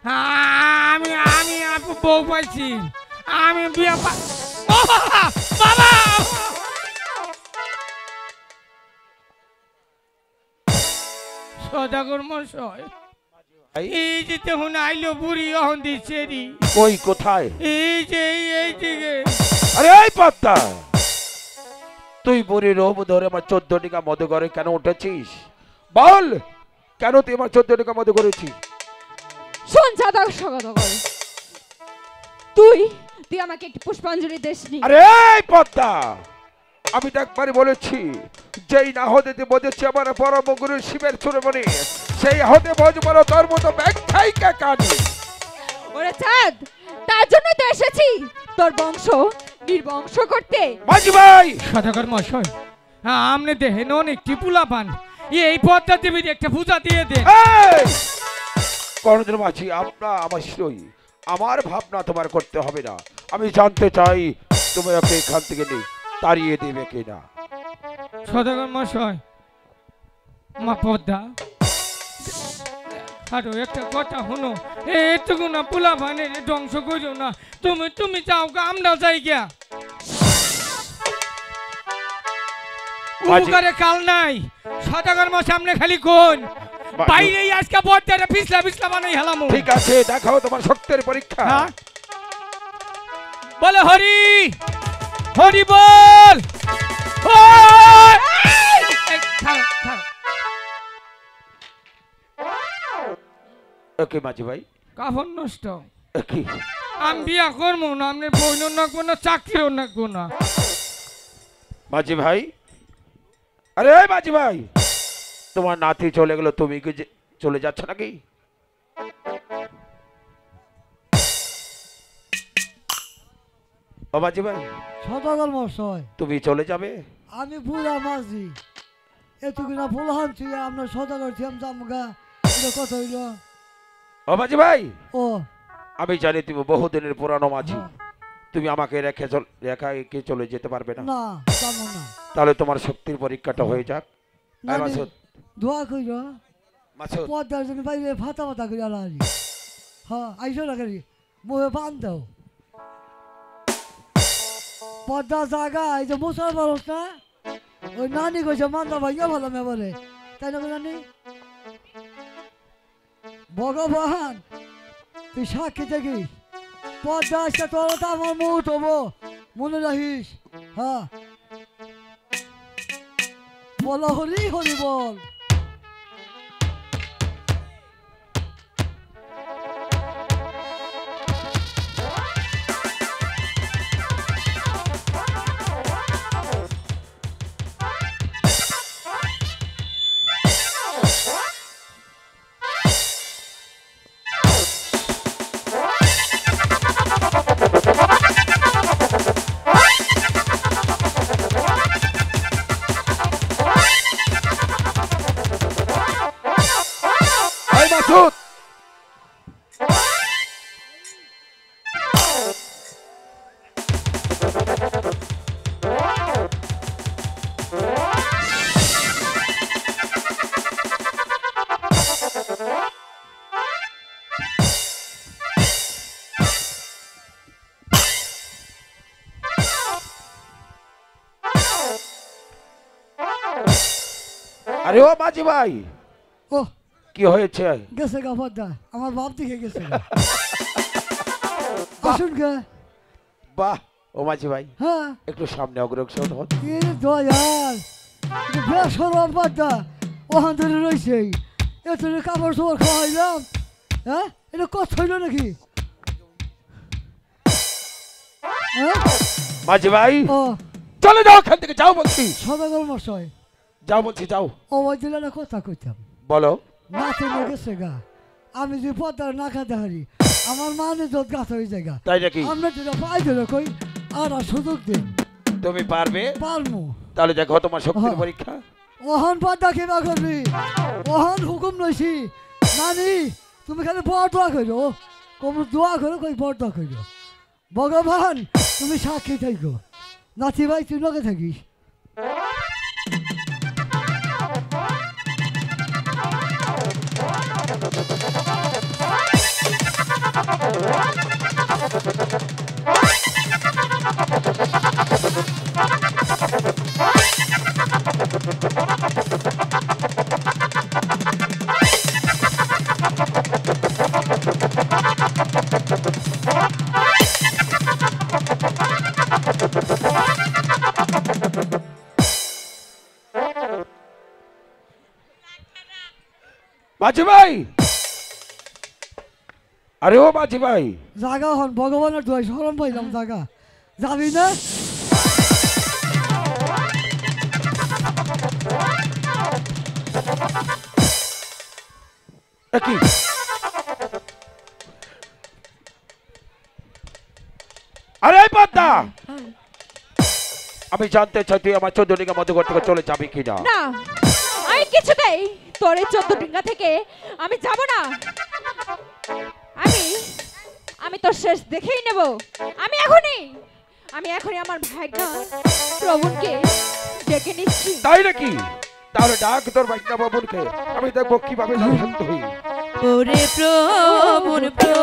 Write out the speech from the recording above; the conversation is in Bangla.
আমি আমি বউ পাইছি আমি বিয়া বাবা সদাগর মশাই এই যে তখন আইলো বুড়ি অহন দিচ্ছে কই কোথায়? এই যে এই দিকে। আরে এই পদ্মা, তুই বুড়ি রোব ধরে আমার 14 টাকা মধু করে কেন উঠেছিস? বল কেন তুই আমার 14 টাকা মধু করেছিস? শোন সদাগর সদাগর, তুই আমাকে একটি পুষ্পাঞ্জলি দেসনি। আরে এই পদ্মা, আমি তো একবারই বলেছি যেই না হতে বলেছি আমার পরম গুরু শিবের চূড়ামণি, সেই হতে বজবর তোর মতো ব্যাখ্যাই কাকানি। ওরে চাঁদ, তার জন্য তো এসেছি তোর বংশ নির্বংশ করতে। মাঝি ভাই, সদাগর মশাই আমনে দেখেন অনেক টিপুলা পান, এই পদ্মা দেবীর একটা পূজা দিয়ে দে। কোনদিন মাঝি আপনা অবশ্যই আমার ভাবনা তোমার করতে হবে না। আমি জানতে চাই তুমি ওকে এখান থেকে তাড়িয়ে দেবে কিনা। সদাগর মশাই মা পদ্মা আরো একটা কথা শুনো, এটুকু না পোলা ভানের ধ্বংস করো না। তুমি যাও গা, আমরা যাই গিয়া। উপকারে কাল নাই। সদাগর মশাই সামনে খালি কোন বাইরেই আজকে পদ্মারে পিছলা পিছলা বানাই হেলাম। ঠিক আছে, দেখাও তোমার শক্তির পরীক্ষা। বলে হরি হরি বল। ওকে মাঝি ভাই, কাফন নষ্ট। কি আমি বিয়া করবো না, আপনার বইনও নাকবো না, চাকরিও নাকবো না। মাঝি ভাই, আরে মাঝি ভাই, তোমার নাতি চলে গেল, তুমি কি চলে যাচ্ছ নাকি? ও মাঝি ভাই, সদাগর মশাই তুমি চলে যাবে? আমি বুড়া মাঝি, এটুকু না ভুল হানছি আপনার সদাগর থিয়াম জামগা, এটা কথা হইল। ও মাঝি ভাই, ও আমি জানি তুমি বহুদিনের পুরানো মাঝি, তুমি আমাকে রেখা কি চলে যেতে পারবে না। না জানো না, তাহলে তোমার শক্তির পরীক্ষাটা হয়ে যাক। মাসুদ দোয়া কইল মাসুদ, পদ্মার জন্য বাইরে ফাতা ফাতা করে আলারি। হ্যাঁ আইসো না করি মুহে বান দাও। পদ্মা জায়গা এই যে মুসার মানুষ না, ওই নানি কইছে মান্দা ভাইয়া ভালো মেবরে, তাই না নানি? ভগবান তুই সাক্ষী থাকিস, পদ্মা আসছে তোর তো আমার মুহূর্ত হবো, মনে রাখিস। হ্যাঁ বলো হরি হরি বল। আরে ও মাঝি ভাই, ও কি হয়েছে? গেছে গা পদ্মা, আমার বাপ দিকে গেছে। আসুন গে। বাহ ও মাঝি ভাই, হ্যাঁ একটু সামনে অগ্রসর হন। কি দয়াল, বেশ সরব পদ্মা ওখান ধরে রয়েছে, এত কাপড় চোপড় খাওয়াইলাম। হ্যাঁ এটা কথা হইল নাকি? মাঝি ভাই ও চলে যাও এখান থেকে, যাও বলছি। সদাগর মশাই যাও বলছি, যাও। ও ওই দিলে না কথা কইতাম, বলো। নাতে গেছে গা, আমি যে পদ্মার না খাতে হারি আমার মানে যত গাছ হয়ে যায় গা। তাই নাকি? আমরা যেটা পাই ধরে কই আর সুযোগ দিন। তুমি পারবে? পারমু। তাহলে দেখো তোমার শক্তির পরীক্ষা। ওহন পদ্মা কিবা করবি, ওহন হুকুম লইছি। নানি তুমি খালি বড় দোয়া করো, কম দোয়া করো, কই বড় দোয়া করো। ভগবান তুমি সাক্ষী থাকো, নাতি ভাই তুই লগে থাকিস। মাঝি ভাই, আরে ও মাঝি ভাই, জাগা হন ভগবানের দোয়াই শরম পাইলাম জাগা যাবি না কি আরে পদ্মা, আমি জানতে চাই তুই আমার 14 ডিঙ্গা মধুঘর থেকে চলে যাবি কিনা? না, আমি কিছুতেই তোর এই 14 ডিঙ্গা থেকে আমি যাব না। আমি তোর শেষ দেখেই নেব। আমি এখনই আমার ভাগ্না প্রবণকে ডেকে নিচ্ছি। তাই নাকি? তাহলে ডাক তোর ভাগ্না প্রবণকে, আমি দেখবো কিভাবে শান্ত হই। ওরে প্রবণ